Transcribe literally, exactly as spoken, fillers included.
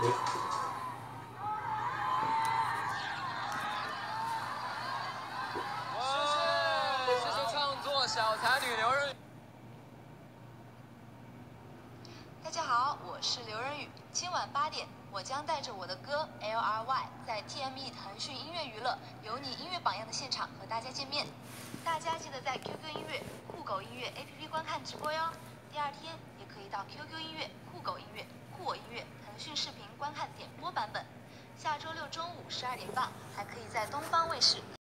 谢谢，谢谢创作小才女刘润。 大家好，我是刘仁宇。今晚八点，我将带着我的歌 L R Y 在 T M E 腾讯音乐娱乐有你音乐榜样的现场和大家见面。大家记得在 Q Q 音乐、酷狗音乐 A P P 观看直播哟。第二天也可以到 Q Q 音乐、酷狗音乐、酷我音乐、腾讯视频观看点播版本。下周六中午十二点半，还可以在东方卫视。